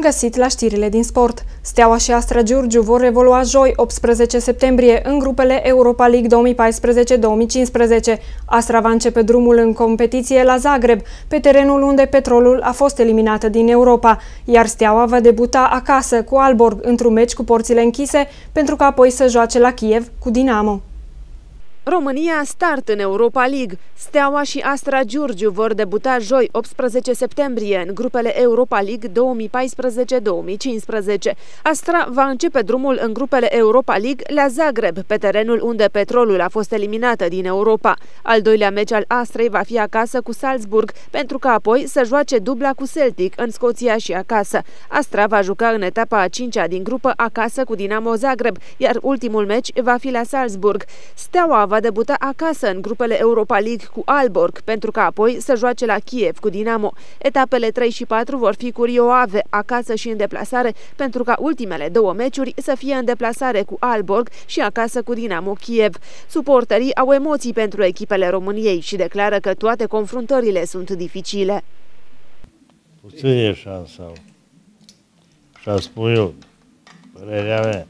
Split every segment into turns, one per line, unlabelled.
găsit la știrile din sport. Steaua și Astra Giurgiu vor evolua joi, 18 septembrie, în grupele Europa League 2014-2015. Astra va începe drumul în competiție la Zagreb, pe terenul unde Petrolul a fost eliminată din Europa, iar Steaua va debuta acasă cu Aalborg într-un meci cu porțile închise, pentru că apoi să joace la Kiev cu Dinamo.
România start în Europa League. Steaua și Astra Giurgiu vor debuta joi, 18 septembrie, în grupele Europa League 2014-2015. Astra va începe drumul în grupele Europa League la Zagreb, pe terenul unde Petrolul a fost eliminată din Europa. Al doilea meci al Astrei va fi acasă cu Salzburg, pentru că apoi să joace dubla cu Celtic în Scoția și acasă. Astra va juca în etapa a 5-a din grupă acasă cu Dinamo Zagreb, iar ultimul meci va fi la Salzburg. Steaua va debuta acasă în grupele Europa League cu Aalborg, pentru că apoi să joace la Kiev cu Dinamo. Etapele 3 și 4 vor fi cu Rio Ave, acasă și în deplasare, pentru ca ultimele două meciuri să fie în deplasare cu Aalborg și acasă cu Dinamo Kiev. Suporterii au emoții pentru echipele României și declară că toate confruntările sunt dificile.
Puțin e șansa. Și-a spun eu, părerea mea,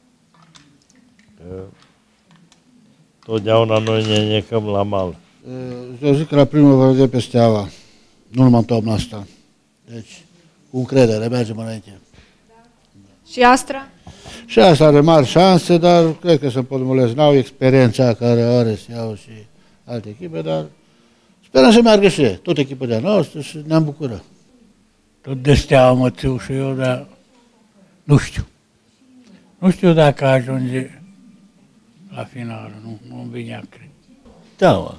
că totdeauna noi ne necăm la mal.
Eu zic că la primăvară de pe Steaua, nu numai în toamna asta. Deci, cu încredere, mergem înainte.
Și Astra?
Și asta are mari șanse, dar cred că se împotmolesc. N-au experiența care are Steaua și alte echipe, dar sperăm să meargă și ei. Tot echipa de-a noastră și ne-am bucurat.
Tot de Steaua mă țiu și eu, dar nu știu. Nu știu dacă ajunge la final, nu vine a cred.
Steaua.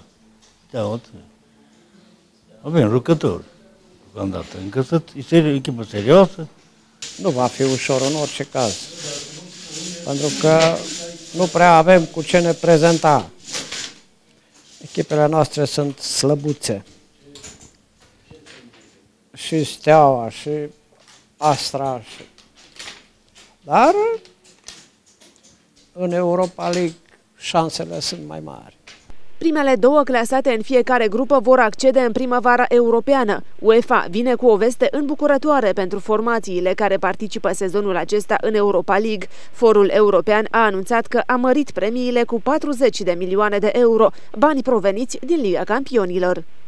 Avem jucători. Deocamdată. Încă e o echipă serioasă.
Nu va fi ușor în orice caz. Pentru că nu prea avem cu ce ne prezenta. Echipele noastre sunt slăbuțe. Și Steaua, și Astra. Dar în Europa League șansele sunt mai mari.
Primele două clasate în fiecare grupă vor accede în primăvara europeană. UEFA vine cu o veste îmbucurătoare pentru formațiile care participă sezonul acesta în Europa League. Forul european a anunțat că a mărit premiile cu 40 de milioane de euro, bani proveniți din Liga Campionilor.